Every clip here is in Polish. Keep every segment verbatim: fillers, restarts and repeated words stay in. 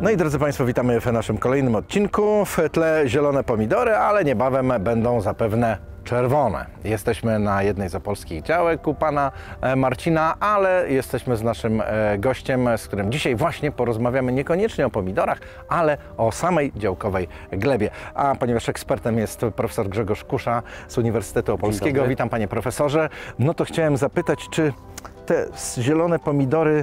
No i drodzy Państwo, witamy w naszym kolejnym odcinku. W tle zielone pomidory, ale niebawem będą zapewne czerwone. Jesteśmy na jednej z opolskich działek u pana Marcina, ale jesteśmy z naszym gościem, z którym dzisiaj właśnie porozmawiamy niekoniecznie o pomidorach, ale o samej działkowej glebie. A ponieważ ekspertem jest profesor Grzegorz Kusza z Uniwersytetu Opolskiego, witam panie profesorze, no to chciałem zapytać, czy te zielone pomidory,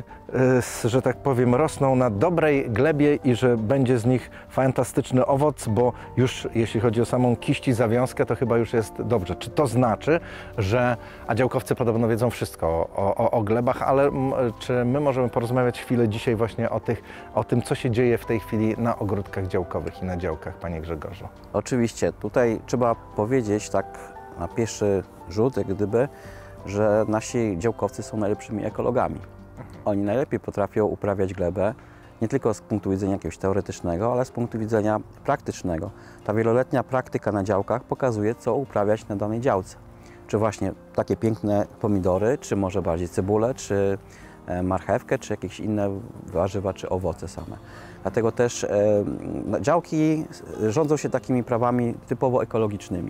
że tak powiem, rosną na dobrej glebie i że będzie z nich fantastyczny owoc, bo już jeśli chodzi o samą kiść i zawiązkę, to chyba już jest dobrze. Czy to znaczy, że, a działkowcy podobno wiedzą wszystko o, o, o glebach, ale czy my możemy porozmawiać chwilę dzisiaj właśnie o, tych, o tym, co się dzieje w tej chwili na ogródkach działkowych i na działkach, panie Grzegorzu? Oczywiście, tutaj trzeba powiedzieć tak na pierwszy rzut, jak gdyby, że nasi działkowcy są najlepszymi ekologami. Oni najlepiej potrafią uprawiać glebę, nie tylko z punktu widzenia jakiegoś teoretycznego, ale z punktu widzenia praktycznego. Ta wieloletnia praktyka na działkach pokazuje, co uprawiać na danej działce. Czy właśnie takie piękne pomidory, czy może bardziej cebulę, czy marchewkę, czy jakieś inne warzywa, czy owoce same. Dlatego też e, działki rządzą się takimi prawami typowo ekologicznymi.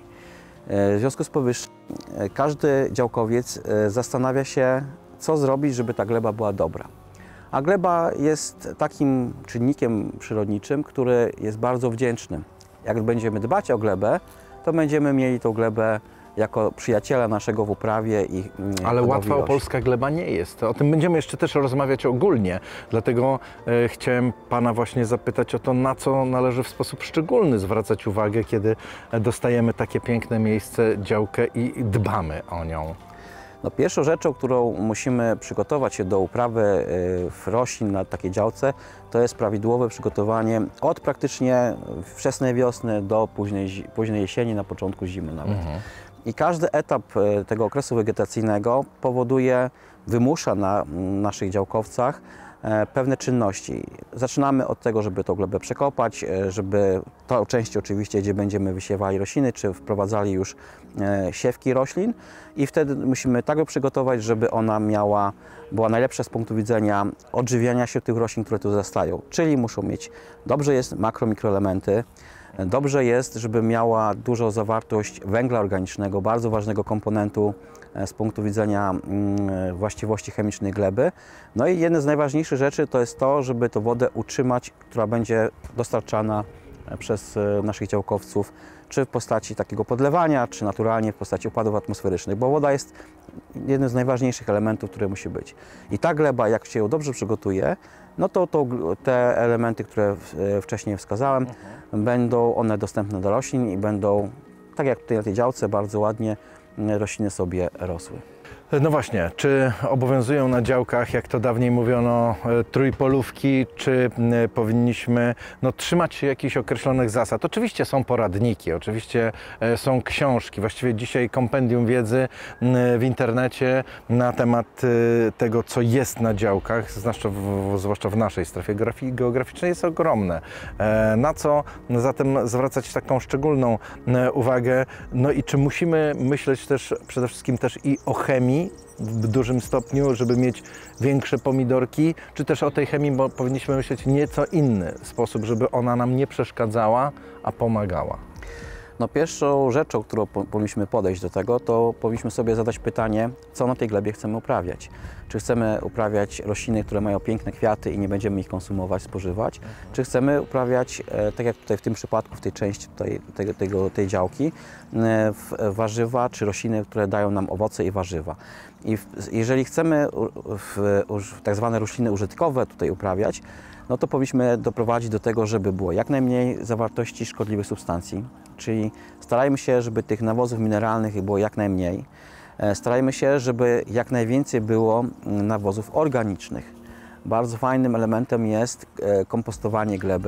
W związku z powyższym każdy działkowiec zastanawia się, co zrobić, żeby ta gleba była dobra. A gleba jest takim czynnikiem przyrodniczym, który jest bardzo wdzięczny. Jak będziemy dbać o glebę, to będziemy mieli tą glebę jako przyjaciela naszego w uprawie i Ale łatwa opolska gleba nie jest. O tym będziemy jeszcze też rozmawiać ogólnie. Dlatego e, chciałem pana właśnie zapytać o to, na co należy w sposób szczególny zwracać uwagę, kiedy dostajemy takie piękne miejsce, działkę i dbamy o nią. No, pierwszą rzeczą, którą musimy przygotować się do uprawy y, roślin na takiej działce, to jest prawidłowe przygotowanie od praktycznie wczesnej wiosny do późnej, późnej jesieni, na początku zimy nawet. Mhm. I każdy etap tego okresu wegetacyjnego powoduje, wymusza na naszych działkowcach pewne czynności. Zaczynamy od tego, żeby tą glebę przekopać, żeby tą część oczywiście, gdzie będziemy wysiewali rośliny, czy wprowadzali już siewki roślin i wtedy musimy tak ją przygotować, żeby ona miała, była najlepsza z punktu widzenia odżywiania się tych roślin, które tu zostają. Czyli muszą mieć, dobrze jest makro, mikroelementy. Dobrze jest, żeby miała dużą zawartość węgla organicznego, bardzo ważnego komponentu z punktu widzenia właściwości chemicznej gleby. No i jedna z najważniejszych rzeczy to jest to, żeby tę wodę utrzymać, która będzie dostarczana przez naszych działkowców, czy w postaci takiego podlewania, czy naturalnie w postaci opadów atmosferycznych, bo woda jest jednym z najważniejszych elementów, które musi być. I ta gleba, jak się ją dobrze przygotuje, no to, to te elementy, które wcześniej wskazałem, mhm. będą one dostępne do roślin i będą, tak jak tutaj na tej działce, bardzo ładnie rośliny sobie rosły. No właśnie, czy obowiązują na działkach, jak to dawniej mówiono, trójpolówki, czy powinniśmy no, trzymać się jakichś określonych zasad? Oczywiście są poradniki, oczywiście są książki, właściwie dzisiaj kompendium wiedzy w internecie na temat tego, co jest na działkach, zwłaszcza w, zwłaszcza w naszej strefie geograficznej, jest ogromne. Na co zatem zwracać taką szczególną uwagę? No i czy musimy myśleć też przede wszystkim też i o chemii, w dużym stopniu, żeby mieć większe pomidorki, czy też o tej chemii, bo powinniśmy myśleć nieco inny sposób, żeby ona nam nie przeszkadzała, a pomagała? No, pierwszą rzeczą, którą powinniśmy podejść do tego, to powinniśmy sobie zadać pytanie, co na tej glebie chcemy uprawiać. Czy chcemy uprawiać rośliny, które mają piękne kwiaty i nie będziemy ich konsumować, spożywać, mhm. czy chcemy uprawiać, e, tak jak tutaj w tym przypadku, w tej części tutaj, tej, tego, tej działki, e, warzywa czy rośliny, które dają nam owoce i warzywa. I w, jeżeli chcemy w, w, tak zwane rośliny użytkowe tutaj uprawiać, no to powinniśmy doprowadzić do tego, żeby było jak najmniej zawartości szkodliwych substancji, czyli starajmy się, żeby tych nawozów mineralnych było jak najmniej. Starajmy się, żeby jak najwięcej było nawozów organicznych. Bardzo fajnym elementem jest kompostowanie gleby,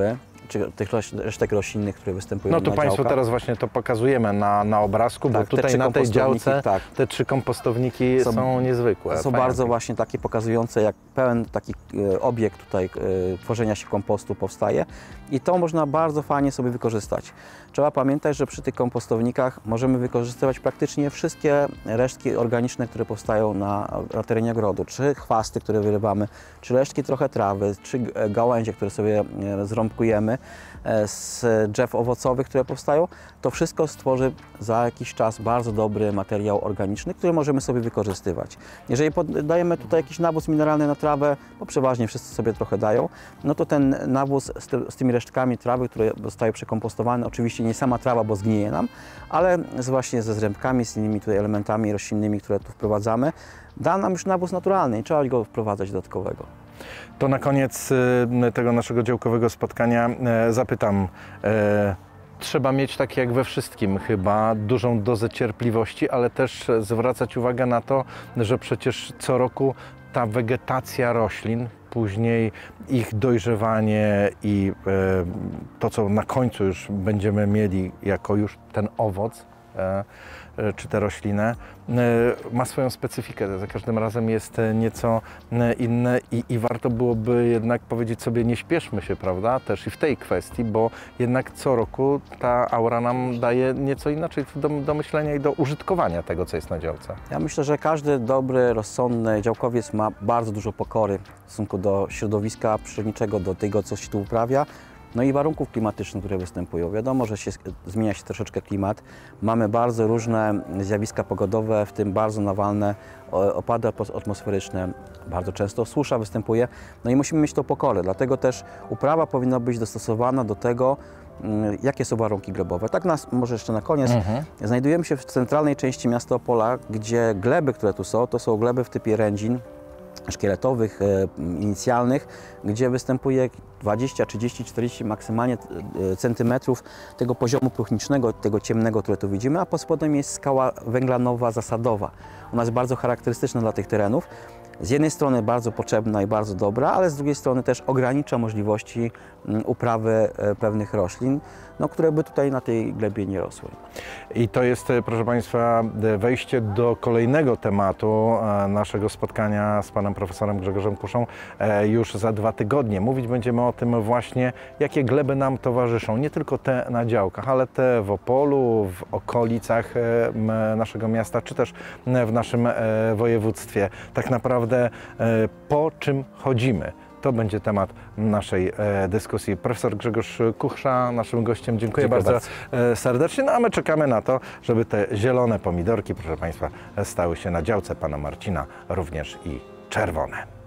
czy tych roś, resztek roślinnych, które występują No to na Państwu działkach. teraz właśnie to pokazujemy na, na obrazku, Tak, bo te tutaj trzy na tej kompostowniki, działce tak. te trzy kompostowniki są, Są- niezwykłe. Są Fajne. bardzo właśnie takie pokazujące, jak pełen taki e, obiekt tutaj e, tworzenia się kompostu powstaje i to można bardzo fajnie sobie wykorzystać. Trzeba pamiętać, że przy tych kompostownikach możemy wykorzystywać praktycznie wszystkie resztki organiczne, które powstają na, na terenie ogrodu, czy chwasty, które wyrywamy, czy resztki trochę trawy, czy g- gałęzie, które sobie e, zrąbkujemy e, z drzew owocowych, które powstają. To wszystko stworzy za jakiś czas bardzo dobry materiał organiczny, który możemy sobie wykorzystywać. Jeżeli dajemy tutaj jakiś nawóz mineralny na trawę, bo przeważnie wszyscy sobie trochę dają, no to ten nawóz z, ty, z tymi resztkami trawy, które zostają przekompostowane, oczywiście nie sama trawa, bo zgnije nam, ale z właśnie ze zrębkami, z innymi tutaj elementami roślinnymi, które tu wprowadzamy, da nam już nawóz naturalny i trzeba go wprowadzać dodatkowego. To na koniec y, tego naszego działkowego spotkania y, zapytam, y, trzeba mieć, tak jak we wszystkim chyba, dużą dozę cierpliwości, ale też zwracać uwagę na to, że przecież co roku ta wegetacja roślin, później ich dojrzewanie i y, to, co na końcu już będziemy mieli jako już ten owoc, y, czy tę roślinę, ma swoją specyfikę. Za każdym razem jest nieco inne i, i warto byłoby jednak powiedzieć sobie, nie śpieszmy się, prawda, też i w tej kwestii, bo jednak co roku ta aura nam daje nieco inaczej do, do myślenia i do użytkowania tego, co jest na działce. Ja myślę, że każdy dobry, rozsądny działkowiec ma bardzo dużo pokory w stosunku do środowiska przyrodniczego, do tego, co się tu uprawia. No i warunków klimatycznych, które występują. Wiadomo, że się, zmienia się troszeczkę klimat. Mamy bardzo różne zjawiska pogodowe, w tym bardzo nawalne opady atmosferyczne. Bardzo często susza występuje. No i musimy mieć tą pokorę. Dlatego też uprawa powinna być dostosowana do tego, jakie są warunki glebowe. Tak nas, może jeszcze na koniec. Mhm. Znajdujemy się w centralnej części miasta Opola, gdzie gleby, które tu są, to są gleby w typie rędzin szkieletowych, e, inicjalnych, gdzie występuje dwadzieścia, trzydzieści, czterdzieści maksymalnie centymetrów tego poziomu próchnicznego, tego ciemnego, które tu widzimy, a pod spodem jest skała węglanowa zasadowa. Ona jest bardzo charakterystyczna dla tych terenów. Z jednej strony bardzo potrzebna i bardzo dobra, ale z drugiej strony też ogranicza możliwości uprawy pewnych roślin, no, które by tutaj na tej glebie nie rosły. I to jest, proszę Państwa, wejście do kolejnego tematu naszego spotkania z panem profesorem Grzegorzem Kuszą już za dwa tygodnie. Mówić będziemy o tym właśnie, jakie gleby nam towarzyszą, nie tylko te na działkach, ale te w Opolu, w okolicach naszego miasta, czy też w naszym województwie. Tak naprawdę po czym chodzimy. To będzie temat naszej e, dyskusji. Profesor Grzegorz Kusza, naszym gościem. Dziękuję, Dziękuję bardzo, bardzo e, serdecznie. No a my czekamy na to, żeby te zielone pomidorki, proszę Państwa, stały się na działce pana Marcina również i czerwone.